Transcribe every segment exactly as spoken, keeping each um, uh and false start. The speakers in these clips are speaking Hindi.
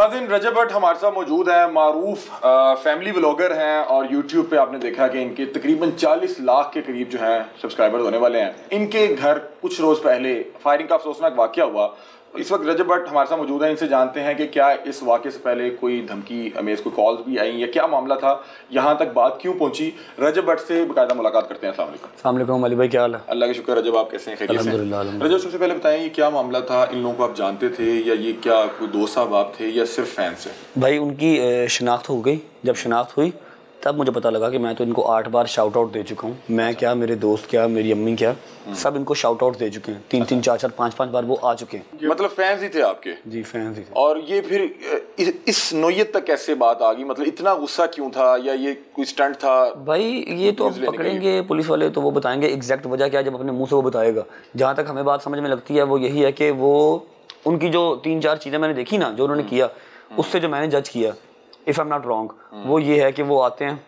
नाज़रीन, रजब भट्ट हमारे साथ मौजूद हैं, मारूफ फैमिली ब्लॉगर हैं और यूट्यूब पे आपने देखा कि इनके तकरीबन चालीस लाख के करीब जो हैं सब्सक्राइबर होने वाले हैं। इनके घर कुछ रोज़ पहले फायरिंग का अफसोसनाक वाक़या हुआ। इस वक्त रजब भट्ट हमारे साथ मौजूद हैं, इनसे जानते हैं कि क्या इस वाक़े से पहले कोई धमकी अमेज कोई कॉल्स भी आई या क्या मामला था, यहाँ तक बात क्यों पहुँची। रजब भट्ट से बाकायदा मुलाकात करते हैं। अस्सलाम वालेकुम। अली भाई, क्या हाल है? अल्लाह का शुक्र। रजब, आप कैसे हैं? खैरियत से? अल्हम्दुलिल्लाह। रजब, सबसे पहले बताएं, ये क्या मामला था? इन लोगों को आप जानते थे या ये क्या कोई दोस्त साहब आप थे या सिर्फ फैंस है? भाई, उनकी शिनाख्त हो गई। जब शिनाख्त हुई तब मुझे पता लगा कि मैं तो इनको आठ बार शाउट आउट दे चुका हूँ। मैं क्या, मेरे दोस्त क्या, मेरी अम्मी क्या, सब इनको शाउट आउट दे चुके हैं। तीन तीन चार चार पाँच पाँच बार वो आ चुके हैं। मतलब फैंस ही थे आपके? जी, फैंस ही थे। और ये फिर इस, इस नोयत तक कैसे बात आ गई? मतलब इतना गुस्सा क्यों था, या ये कोई स्टंट था? भाई, ये तो अब पकड़ेंगे पुलिस वाले तो वो बताएंगे एग्जैक्ट वजह क्या है, जब अपने मुँह से वो बताएगा। जहाँ तक हमें बात समझ में लगती है वो यही है कि वो उनकी जो तीन चार चीज़ें मैंने देखी ना, जो उन्होंने किया, उससे जो मैंने जज किया, if I am not wrong, वो ये है कि वो आते हैं,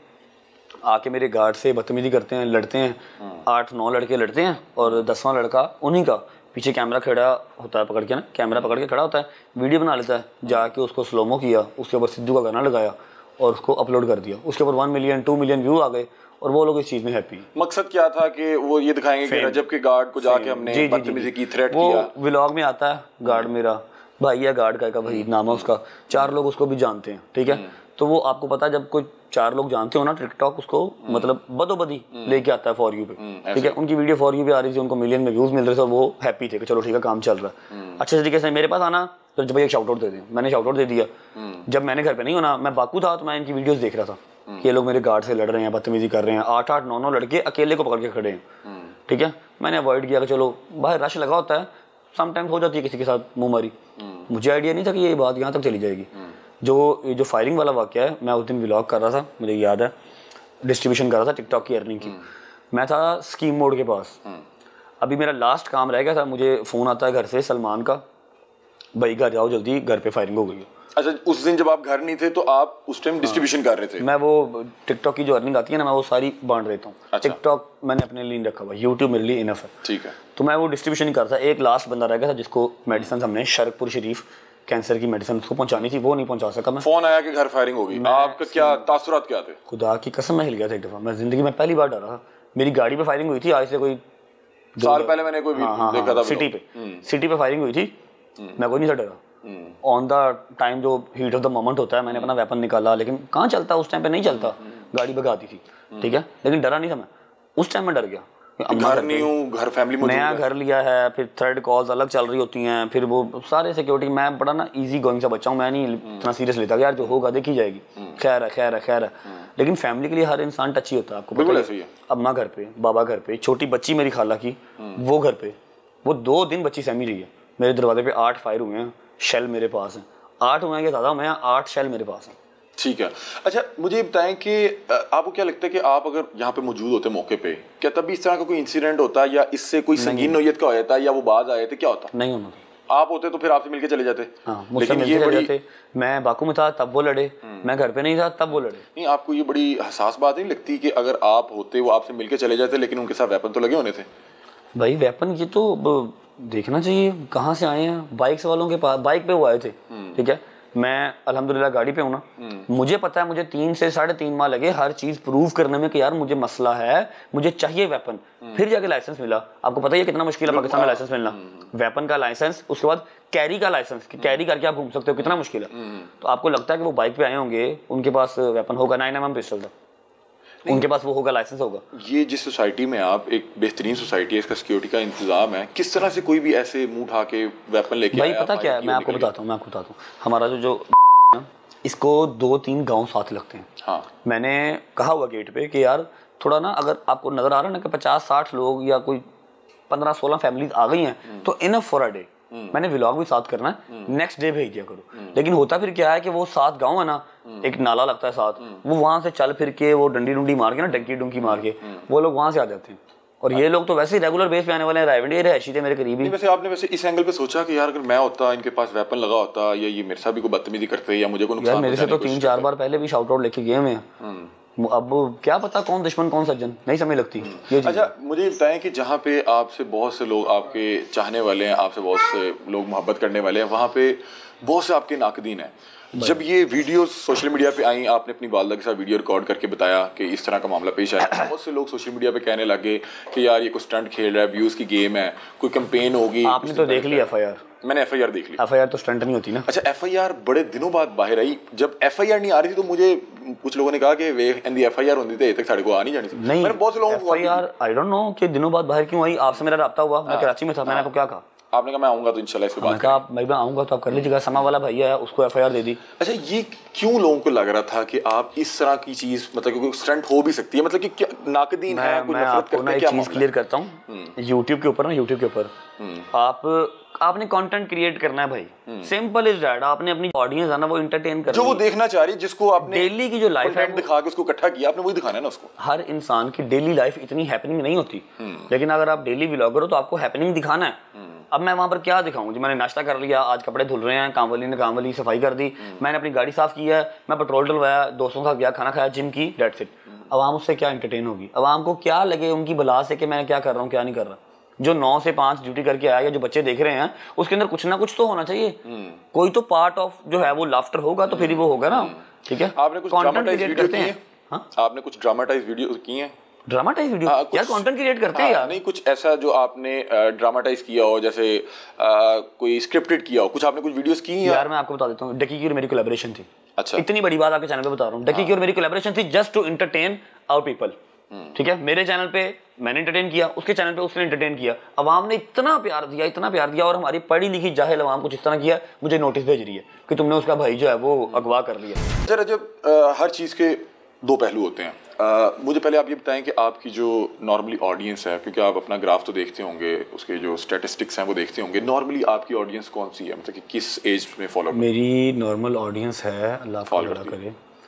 आके मेरे गार्ड से बदतमीजी करते हैं, लड़ते हैं। आठ नौ लड़के लड़ते हैं और दसवां लड़का उन्हीं का पीछे कैमरा खड़ा होता है, पकड़ के ना कैमरा पकड़ के खड़ा होता है, वीडियो बना लेता है। जाके उसको स्लोमो किया, उसके ऊपर सिद्धू का गाना लगाया और उसको अपलोड कर दिया। उसके ऊपर one million two million view आ गए और वो लोग इस चीज़ में हैप्पी। मकसद क्या था कि वो ये दिखाएंगे कि रजब के गार्ड को जाके हमने बदतमीजी की, थ्रेट किया। वो व्लॉग में आता है, गार्ड मेरा भाई है, गार्ड का वहीद नाम है उसका, चार लोग उसको भी जानते हैं, ठीक है। तो वो आपको पता है, जब कोई चार लोग जानते हो ना, टिकटॉक उसको मतलब बदोबदी लेके आता है फॉर यू पे, ठीक है। उनकी वीडियो फॉर यू पे आ रही थी, उनको मिलियन में व्यूज मिल रहे थे, वो हैप्पी थे कि चलो ठीक है, काम चल रहा है। अच्छे तरीके से मेरे पास आना तो जब भाई एक शाउट आउट दे दें, मैंने शाउट आउट दे दिया। जब मैंने घर पे नहीं होना, मैं बाकू था, तो मैं इनकी वीडियोस देख रहा था कि ये लोग मेरे गार्ड से लड़ रहे हैं, बदतमीजी कर रहे हैं। आठ आठ नौ नौ लड़के अकेले को पकड़ के खड़े हैं, ठीक है। मैंने अवॉइड किया कि चलो बाहर रश लगा होता है, समटाइम्स हो जाती है किसी के साथ मुँह मारी। मुझे आइडिया नहीं था कि ये बात यहाँ तक चली जाएगी। जो ये जो फायरिंग वाला वाक़या है, मैं उस दिन व्लॉग कर रहा था, मुझे याद है, डिस्ट्रीब्यूशन कर रहा था टिकटॉक की अर्निंग की। मैं था स्कीम मोड के पास। अभी मेरा लास्ट काम रह गया था, मुझे फ़ोन आता है घर से सलमान का, भाई घर जाओ जल्दी, घर पे फायरिंग हो गई है। अच्छा, उस दिन जब आप घर नहीं थे तो आप उस टाइम डिस्ट्रीब्यूशन कर रहे थे? मैं वो टिकटॉक की जो अर्निंग आती है ना, मैं वो सारी बांट देता हूँ। अच्छा। टिकटॉक मैंने अपने लिए रखा हुआ, यूट्यूब मेरे लिए इनफ है, ठीक है। तो मैं वो डिस्ट्रीब्यूशन ही करता। एक लास्ट बंदा रह गया था जिसको मेडिसिन हमने शरकपुर शरीफ कैंसर की मेडिसिन उसको पहुंचानी थी, वो नहीं पहुंचा सका मैं। फोन आया कि घर फायरिंग होगी, आपका क्या तासुरात क्या थे? खुदा की कसम, मैं हिल गया था एक दफा। मैं जिंदगी में पहली बार डरा था। मेरी गाड़ी पे फायरिंग हुई थी, आज से कोई साल पहले मैंने कोई हाँ, हाँ, देखा था सिटी पे सिटी पे फायरिंग हुई थी। मैं कोई नहीं था डरा। ऑन द टाइम जो हीट ऑफ द मोमेंट होता है, मैंने अपना वेपन निकाला, लेकिन कहाँ चलता उस टाइम पे, नहीं चलता, गाड़ी भगाती थी, ठीक है। लेकिन डरा नहीं था मैं, उस टाइम में डर गया। घर नहीं हूँ, घर फैमिली मौजूद है, नया घर लिया है, फिर थर्ड कॉल्स अलग चल रही होती हैं, फिर वो सारे सिक्योरिटी। मैं बड़ा ना इजी गोइंग सा बच्चा हूँ, मैं नहीं इतना सीरियस लेता, यार जो होगा देखी जाएगी, खैर है खैर है खैर है। लेकिन फैमिली के लिए हर इंसान टची होता है, आपको पता है। अम्मा घर पे, बाबा घर पे, छोटी बच्ची मेरी खाला की वो घर पे, वो दो दिन बच्ची सहमी रही है। मेरे दरवाजे पे आठ फायर हुए हैं, शेल मेरे पास हैं, आठ हुए हैं या ज़्यादा हुए हैं, आठ शेल मेरे पास हैं। ठीक है। अच्छा, मुझे बताएं कि आपको क्या लगता है कि आप अगर यहाँ पे मौजूद होते मौके पे, क्या तभी इस तरह का कोई इंसिडेंट होता या इससे कोई संगीन नोयत का हो जाता या वो बाज आए थे, क्या होता? नहीं होना। आप होते तो फिर आपसे मिलके चले जाते। हाँ, लेकिन ये चले जाते। मैं बाकू में था तब वो लड़े, मैं घर पे नहीं था तब वो लड़े। नहीं, आपको ये बड़ी हसास बात नहीं लगती कि अगर आप होते, वो आपसे मिलके चले जाते, लेकिन उनके साथ वेपन तो लगे होने थे? भाई वेपन ये तो देखना चाहिए कहाँ से आए हैं। बाइक्स वालों के पास, बाइक पे वो आए थे, ठीक है। मैं अल्हम्दुलिल्लाह गाड़ी पे हूँ ना, मुझे पता है, मुझे तीन से साढ़े तीन माह लगे हर चीज प्रूव करने में कि यार मुझे मसला है, मुझे चाहिए वेपन, फिर जाके लाइसेंस मिला। आपको पता है कितना मुश्किल है पाकिस्तान में लाइसेंस मिलना, वेपन का लाइसेंस, उसके बाद कैरी का लाइसेंस, कि कैरी करके आप घूम सकते हो, कितना मुश्किल है। तो आपको लगता है कि वो बाइक पे आए होंगे, उनके पास वेपन होगा, नाइन एम एम पिस्टल था, उनके पास वो होगा, लाइसेंस होगा। ये जिस सोसाइटी में आप, एक बेहतरीन सोसाइटी है, इसका सिक्योरिटी का इंतजाम है, किस तरह से कोई भी ऐसे मुंह उठा के वेपन लेके भाई पता क्या है, मैं आपको बताता हूँ मैं आपको बताता हूँ हमारा जो जो इसको दो तीन गांव साथ लगते हैं। हाँ। मैंने कहा हुआ गेट पे कि यार थोड़ा ना, अगर आपको नजर आ रहा है ना कि पचास साठ लोग या कोई पंद्रह सोलह फैमिलीज आ गई हैं, तो इनफ फॉर अ डे। मैंने व्लॉग भी साथ करना है, नेक्स्ट डे भेज दिया करो। लेकिन होता फिर क्या है कि वो सात गांव है ना, एक नाला लगता है साथ, वो वहां से चल फिर के वो डंडी डुंडी मार के ना, डंकी डुंकी मार के वो लोग वहां से आ जाते हैं। और ये लोग तो वैसे ही रेगुलर बेस पे आने वाले हैं, रायवंडी रहशी थे मेरे करीबी। वैसे आपने वैसे इस एंगल पे सोचा कि यार अगर मैं होता, इनके पास वेपन लगा होता, या ये मेरे साथ भी कोई बदतमीजी करते या मुझे कोई नुकसान, मेरे से तो तीन चार बार पहले भी शाउट आउट लेके गए हुए हैं। अब क्या पता कौन दुश्मन कौन सज्जन, नहीं समझ लगती ये। अच्छा, मुझे बताएं कि जहाँ पे आपसे बहुत से लोग आपके चाहने वाले हैं, आपसे बहुत से लोग मोहब्बत करने वाले हैं, वहाँ पे बहुत से आपके नाकदीन हैं, जब ये वीडियो सोशल मीडिया पे आई, आपने अपनी वालदा के साथ वीडियो रिकॉर्ड करके बताया कि इस तरह का मामला पेश आया, बहुत से लोग सोशल मीडिया पे कहने लगे कि यार ये कोई स्टंट खेल रहा है, व्यूज की गेम है, कोई कैंपेन होगी। आपने तो देख लिया एफ आई आर? मैंने एफ आई आर देख ली। एफ आई आर तो स्टंट नहीं होती ना। अच्छा, एफ आई आर बड़े दिनों बाद बाहर आई। जब एफ आई आर नहीं आ रही थी तो मुझे कुछ लोगों ने कहा कि वे एंड एफ आई आर होती थी तक साढ़े को आ नहीं जानी थी। नहीं, मैंने बहुत से लोगों को F I R I don't know कि दिनों बाद बाहर क्यों आई। आपसे मेरा राब्ता हुआ, मैं कराची में था, मैंने आपको क्या कहा? आपने कहा मैं आऊंगा तो इंशाल्लाह इस पे बात करेंगे। मैं मैं आऊंगा तो आप कर लीजिएगा। समा वाला भैया है, उसको एफ आई आर दे दी। अच्छा, ये क्यों लोगों को लग रहा था कि आप इस तरह की चीज, मतलब कोई स्टंट हो भी सकती है, मतलब कि क्या नाकदीन है, कोई नफरत करते हैं, क्या चीज क्लियर करता हूँ। यूट्यूब के ऊपर ना, यूट्यूब के ऊपर आप आपने कंटेंट क्रिएट करना है भाई, सिंपल इज दैट। आपने अपनी ऑडियंस है ना वो एंटरटेन करनी, जो वो देखना चाह रही है, जिसको आपने डेली की जो लाइफ है दिखा के उसको इकट्ठा किया, आपने वही दिखाना है ना उसको। हर इंसान की डेली लाइफ इतनी हैपनिंग नहीं होती, लेकिन अगर आप डेली व्लॉगर हो तो आपको हैपनिंग दिखाना है। अब मैं वहां पर क्या दिखाऊं जी? मैंने नाश्ता कर लिया, आज कपड़े धुल रहे हैं, कामवाली ने कामवाली सफाई कर दी, मैंने अपनी गाड़ी साफ की है, मैं पेट्रोल डलवाया, दोस्तों के साथ गया, खाना खाया, जिम की, डेट्स इट। अवाम उससे क्या एंटरटेन होगी? अवाम को क्या लगे उनकी बला से कि मैं क्या कर रहा हूँ क्या नहीं कर रहा? जो नौ से पांच ड्यूटी करके आया या जो बच्चे देख रहे हैं, उसके अंदर कुछ ना कुछ तो होना चाहिए। कोई तो पार्ट ऑफ जो है वो लाफ्टर होगा, तो फिर ही वो होगा ना। ठीक है, आपने कुछ ड्रामाटाइज वीडियो किए हैं? हाँ, आपने कुछ ड्रामाटाइज वीडियो किए हैं? ड्रामाटाइज वीडियो यार, कंटेंट क्रिएट करते हैं यार। नहीं, कुछ ऐसा जो आपने ड्रामाटाइज किया हो, जैसे आ, कोई स्क्रिप्टेड किया हो, कुछ आपने कुछ वीडियोस की हैं? यार मैं आपको बता देता हूँ, डकी की और मेरी कोलैबोरेशन थी। अच्छा, इतनी बड़ी बात आपके चैनल पे बता रहा हूँ। डकी की और मेरी कोलैबोरेशन थी just to entertain our people. ठीक है, मेरे चैनल पे मैंने एंटरटेन किया, उसके चैनल पे उसने एंटरटेन किया। अवाम ने इतना प्यार दिया, इतना प्यार दिया, और हमारी पढ़ी लिखी जाहिल अवाम कुछ इस तरह किया, मुझे नोटिस भेज रही है कि तुमने उसका भाई जो है वो अगवा कर लिया। जरा, जब हर चीज़ के दो पहलू होते हैं, आ, मुझे पहले आप ये बताएं कि आपकी जो नॉर्मली ऑडियंस है, क्योंकि आप अपना ग्राफ तो देखते होंगे, उसके जो स्टैटिस्टिक्स हैं वो देखते होंगे, नॉर्मली आपकी ऑडियंस कौन सी है, मतलब कि किस एज में फॉलो? मेरी नॉर्मल ऑडियंस है, अल्लाह फॉलो करे,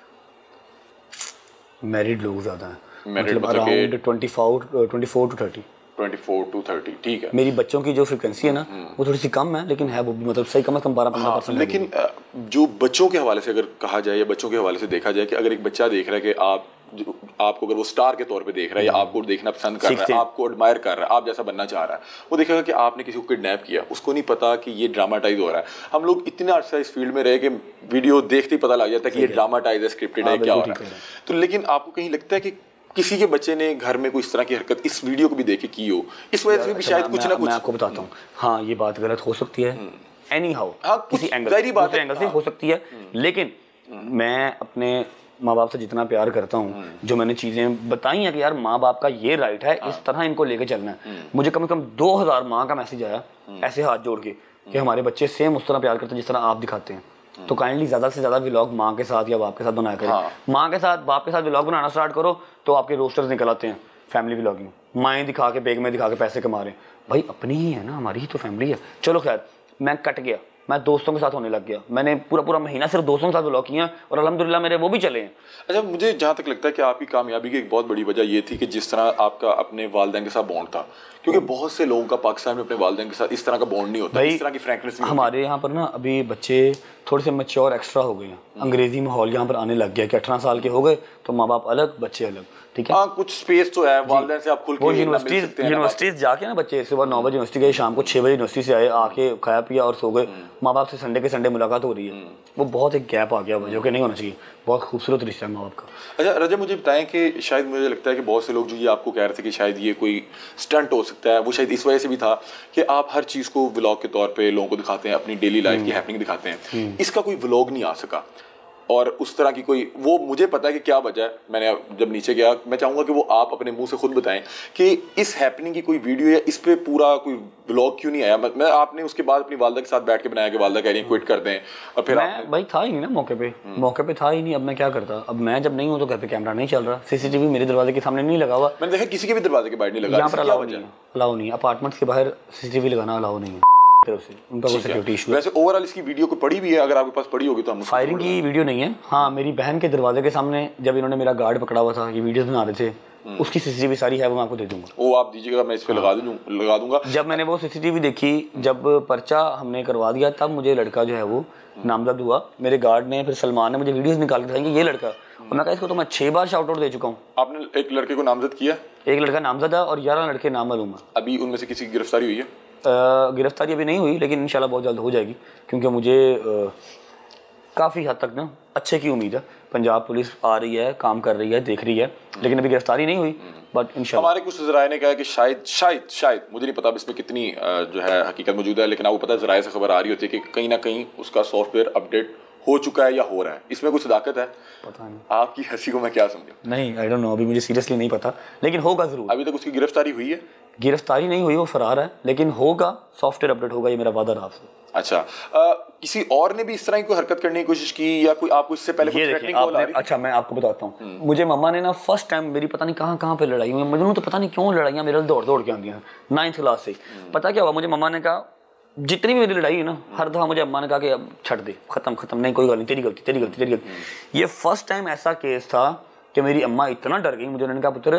मैरिड लोग ज़्यादा हैं, मतलब around twenty four to thirty. Twenty four to thirty, ठीक है। मेरी बच्चों की जो फ्रिक्वेंसी है ना वो थोड़ी सी कम है, लेकिन है वो भी मतलब सही, कम से कम बारह पंद्रह परसेंट। लेकिन जो बच्चों के हवाले से अगर कहा जाए या बच्चों के हवाले से देखा जाए कि अगर एक बच्चा देख रहा है कि आप आपको अगर वो स्टार के तौर पे देख रहा है या आपको देखना पसंद कर रहा है, आपको एडमायर कर रहा है, आप जैसा बनना चाह रहा है, वो देखेगा कि आपने किसी को किडनैप किया, उसको नहीं पता कि ये ड्रामाटाइज हो रहा है। हम लोग इतने अर्सा इस फील्ड में रहे कि वीडियो देखते ही पता लग जाता है कि ये ड्रामाटाइज है, स्क्रिप्टेड है, क्या हो रहा है। तो लेकिन आपको कहीं लगता है कि किसी के बच्चे ने घर में कोई इस तरह की हरकत इस वीडियो को भी देखे की हो, इस वजह से भी शायद कुछ ना कुछ? मैं आपको बताता हूँ, हाँ ये बात गलत हो सकती है, एनी हाउ, किसी एंगल से हो सकती है, लेकिन मैं अपने माँ बाप से जितना प्यार करता हूँ, जो मैंने चीज़ें बताई हैं कि यार माँ बाप का ये राइट है, इस तरह इनको लेके चलना है। मुझे कम से कम दो हज़ार माँ का मैसेज आया ऐसे हाथ जोड़ के कि हमारे बच्चे सेम उस तरह प्यार करते हैं जिस तरह आप दिखाते हैं, तो काइंडली ज़्यादा से ज़्यादा व्लॉग माँ के साथ या बाप के साथ बनाया करें। हाँ। माँ के साथ बाप के साथ व्लॉग बनाना स्टार्ट करो तो आपके रोस्टर्स निकल आते हैं फैमिली व्लॉगिंग, माएँ दिखा के, बेग में दिखा के पैसे कमा रहे हैं। भाई अपनी ही है ना, हमारी ही तो फैमिली है। चलो खैर, मैं कट गया, मैं दोस्तों के साथ होने लग गया, मैंने पूरा पूरा महीना सिर्फ दोस्तों के साथ व्लॉग किया और अल्हम्दुलिल्लाह मेरे वो भी चले हैं। अच्छा, मुझे जहाँ तक लगता है कि आपकी कामयाबी की एक बहुत बड़ी वजह ये थी कि जिस तरह आपका अपने वालिदैन के साथ बॉन्ड था, क्योंकि बहुत से लोगों का पाकिस्तान में अपने वालिदैन के साथ इस तरह का बॉन्ड नहीं होता, इस तरह की फ्रैंकनेस नहीं। हमारे यहाँ पर ना अभी बच्चे थोड़े से मैच्योर एक्स्ट्रा हो गए हैं, अंग्रेजी माहौल यहाँ पर आने लग गया कि अठारह साल के हो गए तो माँ बाप अलग, बच्चे अलग। ठीक है, हाँ, कुछ स्पेस तो है, वालिदैन से आप खुल के यूनिवर्सिटीज यूनिवर्सिटीज जाके ना बच्चे सुबह नौ बजे यूनिवर्सिटी गए, शाम को छः बजे यूनिवर्सिटी से आए, आके खाया पिया और सो गए। माँ बाप से संडे के संडे मुलाकात हो रही है, वो बहुत एक गैप आ गया जो कि नहीं होना चाहिए। बहुत खूबसूरत रिश्ता है माँ बाप का। अच्छा रजा, मुझे बताएं कि शायद मुझे लगता है कि बहुत से लोग जो ये आपको कह रहे थे कि शायद ये कोई स्टंट हो सकता है, वो शायद इस वजह से भी था कि आप हर चीज़ को व्लॉग के तौर पे लोगों को दिखाते हैं, अपनी डेली लाइफ की हैपनिंग दिखाते हैं, इसका कोई व्लॉग नहीं आ सका और उस तरह की कोई, वो मुझे पता है कि क्या वजह है। मैंने जब नीचे गया, मैं चाहूँगा कि वो आप अपने मुंह से खुद बताएं कि इस हैपनिंग की कोई वीडियो या इस पे पूरा कोई व्लॉग क्यों नहीं आया। मैं आपने उसके बाद अपनी वालदा के साथ बैठ के बनाया कि वालदा कह रही है क्विट कर दें, और फिर मैं भाई था ही नहीं ना मौके पे, मौके पे था ही नहीं। अब मैं क्या करता, अब मैं जब नहीं हूँ तो घर पे कैमरा नहीं चल रहा, सीसीटीवी मेरे दरवाजे के सामने नहीं लगा हुआ। मैंने देखा किसी के भी दरवाजे के बाहर नहीं लगा, यहाँ पर अलाउ नहीं है, अलाउ नहीं है, अपार्टमेंट्स के बाहर सीसीटीवी लगाना अलाउ नहीं है तरफ से, उनका कोई सिक्योरिटी इशू है। वैसे ओवरऑल इसकी वीडियो को पड़ी भी है, अगर आपके पास पड़ी होगी तो हम। फायरिंग की वीडियो नहीं है, हाँ मेरी बहन के दरवाजे के सामने जब इन्होंने मेरा गार्ड पकड़ा हुआ था, ये वीडियोस बना रहे थे, उसकी सीसीटीवी सारी है, वो मैं आपको दे दूंगा। वो आप दीजिएगा, मैं इस पे लगा दूं लगा दूंगा। जब मैंने वो सीसीटीवी देखी, जब पर्चा हमने करवा दिया, तब मुझे लड़का जो है वो नामजद हुआ। मेरे गार्ड ने, फिर सलमान ने मुझे वीडियोस निकाल के दिखाई, ये लड़का, और मैं कहा इसको तो मैं छह बार शाउट आउट दे चुका हूँ। आपने एक लड़के को नामजद किया? एक लड़का नामजद है और ग्यारह लड़के नामालूम है। अभी उनमें से किसी की गिरफ्तारी हुई है? गिरफ्तारी अभी नहीं हुई, लेकिन इंशाल्लाह बहुत जल्द हो जाएगी, क्योंकि मुझे काफ़ी हद तक ना अच्छे की उम्मीद है। पंजाब पुलिस आ रही है, काम कर रही है, देख रही है, लेकिन अभी गिरफ्तारी नहीं हुई, बट इंशाल्लाह। हमारे कुछ ज़राए ने कहा है कि शायद शायद शायद मुझे नहीं पता इसमें कितनी जो है हकीकत मौजूद है, लेकिन आपको पता है ज़राए से खबर आ रही होती है कि कहीं ना कहीं उसका सॉफ्टवेयर अपडेट हो चुका है या हो रहा है। इसमें कुछ सदाकत है? पता नहीं, आपकी हंसी को मैं क्या समझूं? नहीं, आई डोंट नो, अभी मुझे सीरियसली नहीं पता, लेकिन होगा ज़रूर। अभी तक उसकी गिरफ्तारी हुई है? गिरफ्तारी नहीं हुई, वो फरार है, लेकिन होगा, सॉफ्टवेयर अपडेट होगा, ये मेरा वादा रहा आपसे। अच्छा, आ, किसी और ने भी इस तरह की कोई हरकत करने की कोशिश की या कोई आपको इससे पहले ये देखिए आपने, अच्छा मैं आपको बताता हूँ, मुझे मम्मा ने ना फर्स्ट टाइम मेरी पता नहीं कहाँ कहाँ पे लड़ाई हुई, मुझे तो पता नहीं क्यों लड़ाइयाँ मेरे दौड़ दौड़ के आती हैं नाइन्थ क्लास से। पता क्या हुआ, मुझे मम्मा ने कहा जितनी भी मेरी लड़ाई है ना, हर दफ़ा मुझे अम्मा ने कहा कि अब छੱਡ दे, खत्म खत्म, नहीं कोई गल नहीं, तेरी गलती तेरी गलती तेरी गलती। ये फर्स्ट टाइम ऐसा केस था कि मेरी अम्मा इतना डर गई, मुझे उन्होंने कहा पुत्र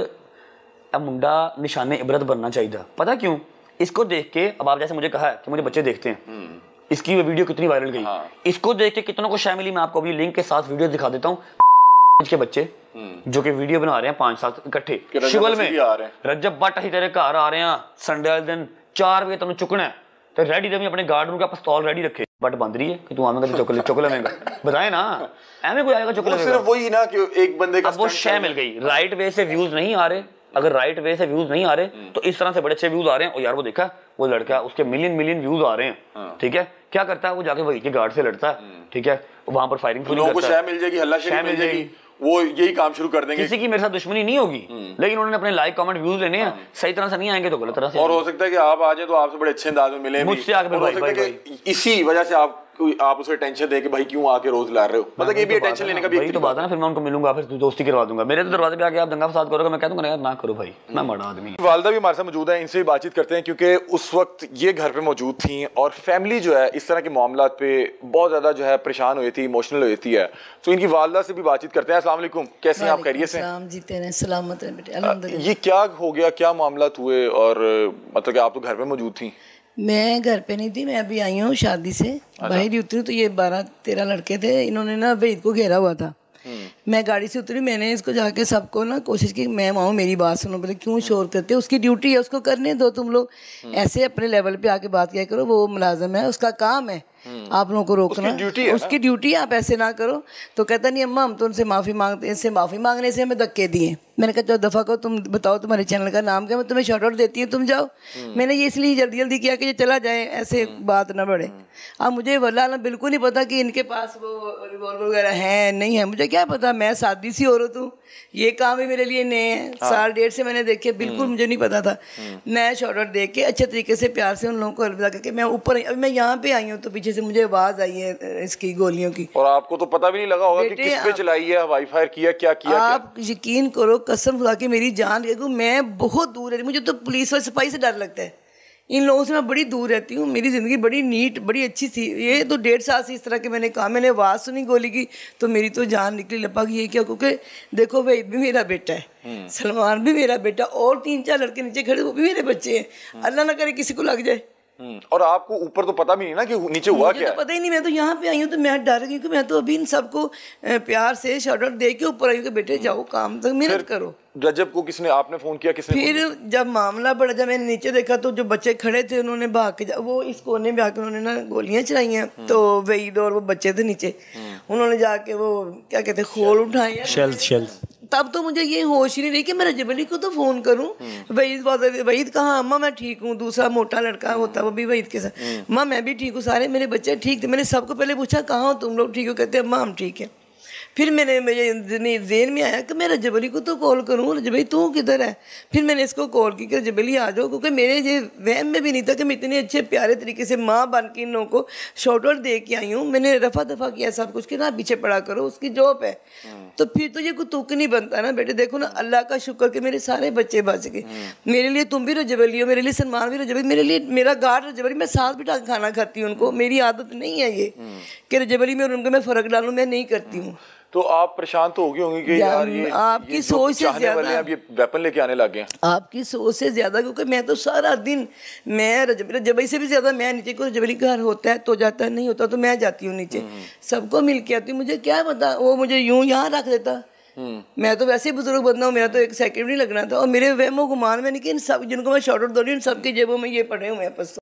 अब मुंडा निशाने इबरत बनना चाहिए। पता क्यों? इसको देख के, अब आप जैसे मुझे कहा है कि मुझे बच्चे देखते हैं, इसकी वीडियो कितनी वायरल गई, हाँ। इसको देख के कितनों को शामिल, मैं आपको अभी लिंक के साथ वीडियो दिखा देता हूँ के बच्चे जो कि वीडियो बना रहे हैं पांच सात इकट्ठे शिवल में, रजब बट ही तेरे घर आ रहे हैं संडे वाले दिन चार बजे तेन चुकना है, तो रेडी रही अपने गार्ड रूम का पिस्तौल रेडी रखे, बट बंद रही है कि तू आवेगा तो चुक चुक लेगा, बताए ना एवं कोई आएगा चुक लेगा। सिर्फ वही ना कि एक बंदे का वो शय मिल गई, राइट वे से व्यूज नहीं आ रहे, अगर राइट वे से व्यूज नहीं आ रहे तो इस तरह से बड़े अच्छे व्यूज आ रहे हैं। और यार वो देखा वो लड़का, उसके मिलियन मिलियन व्यूज आ रहे हैं, ठीक है, क्या करता है वो जाके वही के गार्ड से लड़ता है, ठीक है, वहां पर फायरिंग लोगों को शय मिल जाएगी, हल्ला मिल जाएगी, वो यही काम शुरू कर देंगे। किसी की मेरे साथ दुश्मनी नहीं होगी, लेकिन उन्होंने अपने लाइक कमेंट व्यूज लेने हैं, सही तरह से नहीं आएंगे तो गलत तरह से। और हो सकता है कि आप आ जाए तो आपसे बड़े अच्छे अंदाज में मिले, मुझसे आके भाई भाई भाई इसी वजह से आप आप उसे टेंशन दे के भाई क्यों आके रोज ला रहे हो, मतलब ये भी टेंशन लेने का भी तो बात है ना। फिर मैं उनको मिलूंगा, फिर दोस्ती करवा दूंगा, मेरे तो दरवाजे पे आके आप दंगा फसाद करोगे, मैं कह दूंगा यार ना करो भाई, मैं बड़ा आदमी। वालदा भी हमारे साथ मौजूद है, इनसे भी बातचीत करते हैं क्योंकि उस वक्त ये घर पे मौजूद थी और फैमिली जो है इस तरह के मामला पे बहुत ज्यादा जो है परेशान हुई थी, इमोशनल हुई थी है, तो इनकी वालदा से भी बातचीत करते हैं। अस्सलाम वालेकुम, कैसे हैं आप? खैरियत से? जीते रहे, सलामत रहे बेटे, अल्हम्दुलिल्लाह। ये क्या हो गया, क्या मामला हुए और मतलब कि आप तो घर पे मौजूद थी? मैं घर पे नहीं थी, मैं अभी आई हूँ शादी से, बाहर ही उतरी तो ये बारह तेरह लड़के थे, इन्होंने ना वहीद को घेरा हुआ था। मैं गाड़ी से उतरी, मैंने इसको जाके सबको ना कोशिश की मैं आऊँ, मेरी बात सुनो, बोले क्यों शोर करते हो, उसकी ड्यूटी है, उसको करने दो, तुम लोग ऐसे अपने लेवल पे आके बात किया करो, वो मुलाजम है, उसका काम है आप लोगों को रोकना, उसकी ड्यूटी है, उसकी ड्यूटी है, आप ऐसे ना करो। तो कहता नहीं अम्मा हम तो उनसे माफ़ी मांगते, इससे माफ़ी मांगने से हमें धक्के दिए। मैंने कहा चलो दफ़ा को तुम बताओ तुम्हारे चैनल का नाम क्या, मैं तुम्हें शॉर्ट आउट देती हूँ, तुम जाओ। मैंने ये इसलिए जल्दी जल्दी किया कि ये चला जाए, ऐसे बात ना बढ़े। अब मुझे वल्लाह बिल्कुल नहीं पता कि इनके पास वो रिवॉल्वर वगैरह है नहीं है, मुझे क्या पता, मैं सादी सी औरत हूँ, ये काम भी मेरे लिए नए हैं, साल डेढ़ से मैंने देखे, बिल्कुल मुझे नहीं पता था। मैं शॉर्ट आउट देख के अच्छे तरीके से प्यार से उन लोगों को अलविदा करके मैं ऊपर, अभी मैं यहाँ पे आई हूँ तो पीछे से मुझे आवाज़ आई है इसकी गोलियों की, और आपको तो पता भी नहीं लगा होगा कि किस पे चलाई है, हवाई फायर किया, क्या किया? आप यकीन करो, कसम खुदा की मेरी जान देखो, मैं बहुत दूर रहती, मुझे तो पुलिस और सिपाही से डर लगता है, इन लोगों से मैं बड़ी दूर रहती हूँ, मेरी ज़िंदगी बड़ी नीट बड़ी अच्छी थी। ये तो डेढ़ साल से इस तरह के मैंने कहा, मैंने आवाज़ सुनी गोली की तो मेरी तो जान निकली लपक। ये क्या, क्योंकि देखो वहीद भी मेरा बेटा है, सलमान भी मेरा बेटा, और तीन चार लड़के नीचे खड़े वो भी मेरे बच्चे हैं, अल्लाह ना करे किसी को लग जाए। और आपको ऊपर तो पता भी नहीं ना कि नीचे हुआ क्या? तो पता ही नहीं, मैं तो यहाँ पे आई हूँ तो मैं डर गई, क्योंकि मैं तो अभी इन सबको प्यार से शॉर्ट आउट दे के ऊपर आई हूँ कि बेटे जाओ काम तक मेहनत करो। रजब को किसने, आपने फोन किया, किसने? फिर जब मामला बढ़ा, जब मैंने नीचे देखा तो जो बच्चे खड़े थे उन्होंने भाग के, वो इस कोने में आके उन्होंने ना गोलियां चलाई हैं, तो वहीद और वो बच्चे थे नीचे, उन्होंने जाके वो क्या कहते खोल उठाए, शेल्स शेल्स। तब तो मुझे ये होश ही नहीं रही कि मैं रजब अली को तो फ़ोन करूं, वहीद वहीद कहाँ, अम्मा मैं ठीक हूँ, दूसरा मोटा लड़का होता वो भी वहीद के साथ, अम्मा मैं भी ठीक हूँ, सारे मेरे बच्चे ठीक थे। मैंने सबको पहले पूछा कहाँ हो तुम लोग, ठीक हो? कहते अम्मा हम ठीक हैं। फिर मैंने मेरे जेन में आया कि मैं रजब अली को तो कॉल करूँ, रजब अली तू किधर है? फिर मैंने इसको कॉल की कि रजब अली आ जाओ, क्योंकि मेरे ये वहम में भी नहीं था कि मैं इतने अच्छे प्यारे तरीके से माँ बन के इन लोगों को शॉर्ट आउट दे के आई हूँ। मैंने रफा दफा किया सब कुछ कि ना पीछे पड़ा करो, उसकी जॉब है। तो फिर तो ये कोई तुक नहीं बनता ना बेटे। देखो ना, अल्लाह का शुक्र कि मेरे सारे बच्चे बच गए। मेरे लिए तुम भी रजब अली हो, मेरे लिए सलमान भी रजब अली, मेरे लिए मेरा गार्ड रजब अली, मैं साथ बिठा के खाना खाती हूँ उनको। मेरी आदत नहीं है ये कि रजब अली में और उनको मैं फ़र्क डालूँ, मैं नहीं करती हूँ। तो आप परेशान तो हो गई होंगी कि यार ये आपकी ये सोच से ज्यादा अब ये वेपन लेके आने लगे हैं। आपकी सोच से ज्यादा, क्योंकि मैं तो सारा दिन, मैं रजब रजबई से भी ज्यादा मैं नीचे को, रजबई घर होता है तो जाता है, नहीं होता तो मैं जाती हूँ नीचे, सबको मिल के आती हूँ। मुझे क्या पता वो मुझे यूं यहाँ रख देता, मैं तो वैसे ही बुजुर्ग बंदा हूँ, मेरा तो एक सेकंड नहीं लगना था। और मेरे वहमो गुमान में नहीं कि इन सब जिनको मैं शॉर्ट आउट दो रही हूँ, इन सबकी जेबों में ये पड़े हुए हैं।